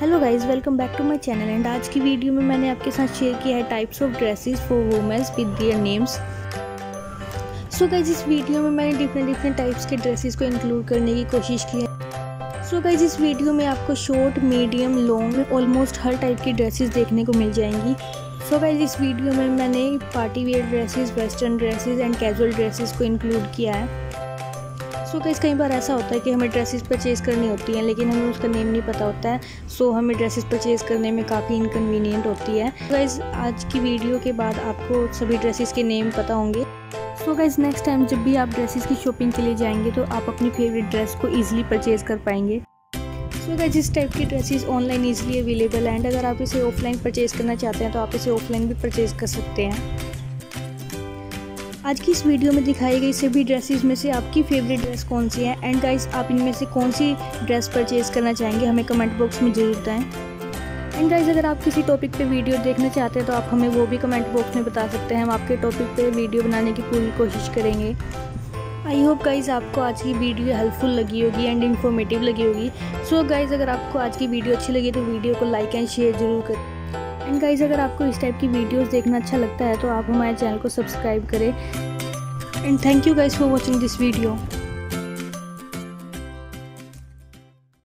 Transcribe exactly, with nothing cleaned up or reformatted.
Hello guys, welcome back to my channel. And आज की video में मैंने आपके साथ शेयर किया है types of dresses for womens with their names. So guys, इस वीडियो में मैंने डिफरेंट डिफरेंट टाइप्स के ड्रेसेस को इंक्लूड करने की कोशिश की है। सो गाइज़, इस वीडियो में आपको शॉर्ट, मीडियम, लॉन्ग, ऑलमोस्ट हर टाइप की ड्रेसेस देखने को मिल जाएंगी। सो गाइज़, इस वीडियो में मैंने party wear dresses, western dresses and casual dresses को इंक्लूड किया है। सो गाइस, कई बार ऐसा होता है कि हमें ड्रेसेस परचेज़ करनी होती हैं लेकिन हमें उसका नेम नहीं पता होता है। सो so, हमें ड्रेसेस परचेज़ करने में काफ़ी इनकन्वीनियंट होती है। गाइस, आज की वीडियो के बाद आपको सभी ड्रेसेस के नेम पता होंगे। सो गाइस, नेक्स्ट टाइम जब भी आप ड्रेसेस की शॉपिंग के लिए जाएंगे तो आप अपनी फेवरेट ड्रेस को ईजिली परचेज़ कर पाएंगे। सो गाइस, इस टाइप की ड्रेसेस ऑनलाइन ईजिली अवेलेबल हैं एंड अगर आप इसे ऑफलाइन परचेज़ करना चाहते हैं तो आप इसे ऑफलाइन भी परचेज़ कर सकते हैं। आज की इस वीडियो में दिखाई गई सभी ड्रेसेस में से आपकी फेवरेट ड्रेस कौन सी है एंड गाइस, आप इनमें से कौन सी ड्रेस परचेज़ करना चाहेंगे हमें कमेंट बॉक्स में ज़रूर बताएं। एंड गाइस, अगर आप किसी टॉपिक पे वीडियो देखना चाहते हैं तो आप हमें वो भी कमेंट बॉक्स में बता सकते हैं। हम आपके टॉपिक पे वीडियो बनाने की पूरी कोशिश करेंगे। आई होप गाइस आपको आज की वीडियो हेल्पफुल लगी होगी एंड इन्फॉर्मेटिव लगी होगी। सो गाइस, अगर आपको आज की वीडियो अच्छी लगी तो वीडियो को लाइक एंड शेयर जरूर करें। एंड गाइस, अगर आपको इस टाइप की वीडियोज़ देखना अच्छा लगता है तो आप हमारे चैनल को सब्सक्राइब करें। And thank you guys for watching this video.